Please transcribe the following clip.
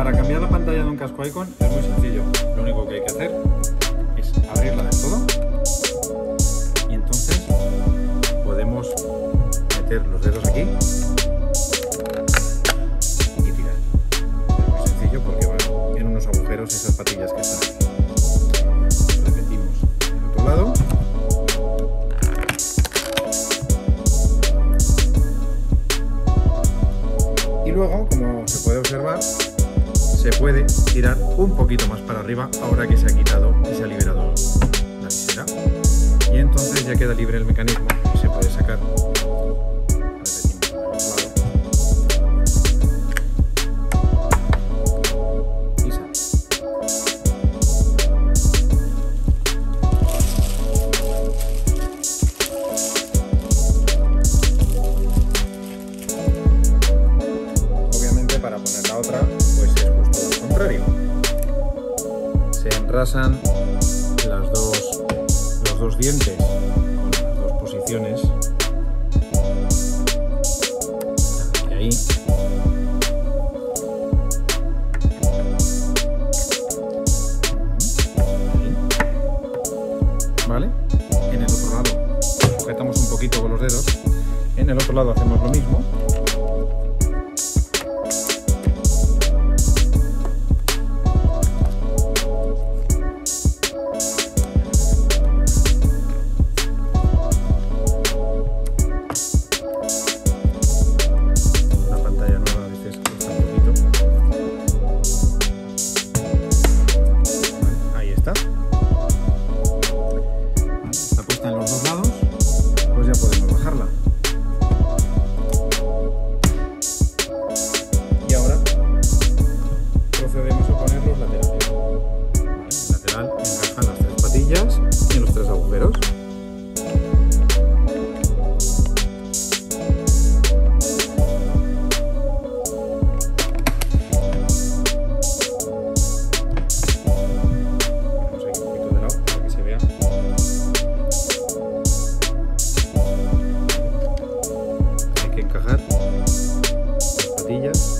Para cambiar la pantalla de un casco Icon es muy sencillo. Lo único que hay que hacer es abrirla del todo y entonces podemos meter los dedos aquí y tirar. Es muy sencillo porque van en unos agujeros esas patillas que están aquí. Repetimos el otro lado. Y luego, como se puede observar, se puede tirar un poquito más para arriba ahora que se ha quitado y se ha liberado la visera. Y entonces ya queda libre el mecanismo y se puede sacar. Repetimos el otro lado. Y sale. Obviamente para poner la otra pues es justo lo contrario. Se enrasan los dos dientes con las dos posiciones. Y ahí. ¿Vale? En el otro lado sujetamos un poquito con los dedos. En el otro lado hacemos lo mismo. En los dos lados, pues ya podemos bajarla. Y ahora procedemos a poner los laterales. ¿Vale? El lateral encaja en las tres patillas y en los tres agujeros. Ponemos aquí un poquito de lado para que se vea. Encajar las patillas